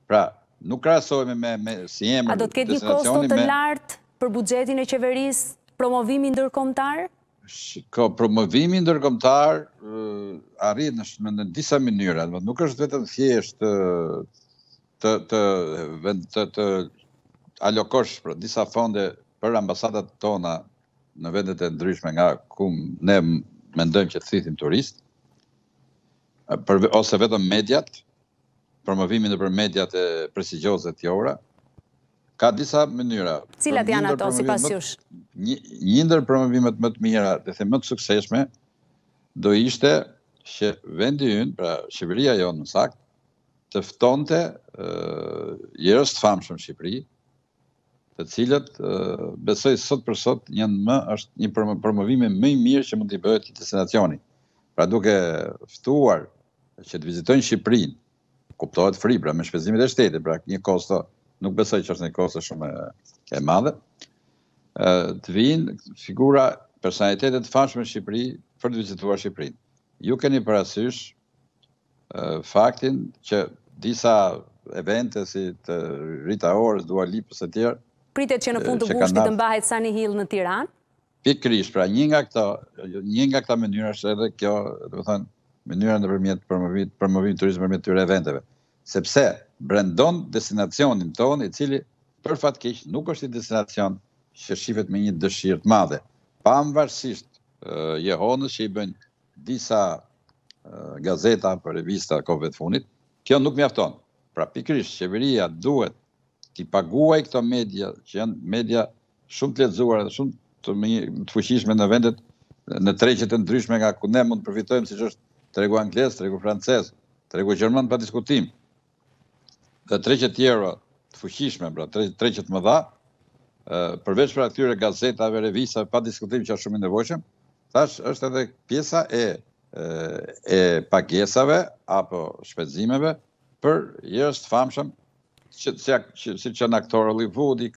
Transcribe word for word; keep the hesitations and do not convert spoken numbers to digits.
Pra, nuk krahasohemi me, me si emër. A do të ketë një kosto të lartë për buxhetin e qeverisë promovimi ndërkombëtar? Ko, promovimi ndërkombëtar uh, arrit në, në disa mënyra, nuk është vetëm thjesht të të të, të, të, të alokosh për disa fonde për ambasadat tona në vendet e ndryshme nga ku ne mendojmë që të thithim turist, për, ose vetëm mediat, promovimi nëpër mediat e prestigjioze të jora. Ka disa mënyra. Cilat janë ato sipas jush? Një, një ndër promovimet më të mira, dhe them më të suksesshme, do ishte që vendi ynë, pra Shqipëria jonë në sakt, të ftonte njerëz të famshëm në Shqipëri, të cilët uh, besoj sot për sot janë më është një promovime më i mirë që mund t'i bëhet destinacioni. Pra duke ftuar që të vizitojnë Shqipërinë, kuptohet free, pra me shpenzimet e shtetit, pra një kosto, nuk besoj që është një kosto shumë e, e madhe, uh, të vinë figura personalitetet të famshme në Shqipëri për të vizituar Shqipërinë. Ju keni parasysh uh, faktin që disa evente si të Rita Orës, Dua Lipës e tjerë, pritet që në fund të gushtit të mbahet Sunny Hill në Tiranë? Pikërisht, pra një nga këto, një nga këta mënyra është edhe kjo, do të thënë, mënyra nëpërmjet promovimit, promovimit turizëm përmjet këtyre eventeve. Sepse brandon destinacionin tonë, i cili për fat keq nuk është një destinacion që shihet me një dëshirë të madhe. Pavarësisht uh, jehonës që i bëjnë disa uh, gazeta apo revista kohëve të fundit, kjo nuk mjafton. Pra pikërisht qeveria duhet t'i paguaj këto media, që janë media shumë të lexuara dhe shumë të, të fuqishme në vendet, në tregjet e ndryshme nga ku ne mund të përfitojmë, siç është tregu anglez, tregu francez, tregu gjerman pa diskutim. Dhe tregjet tjera të fuqishme, pra tregjet më dha, përveç për atyre gazetave, revistave, pa diskutim që është shumë i nevojshëm, tash është edhe pjesa e, e pagesave apo shpenzimeve për njerëz të famshëm, si që në aktor Hollywoodi,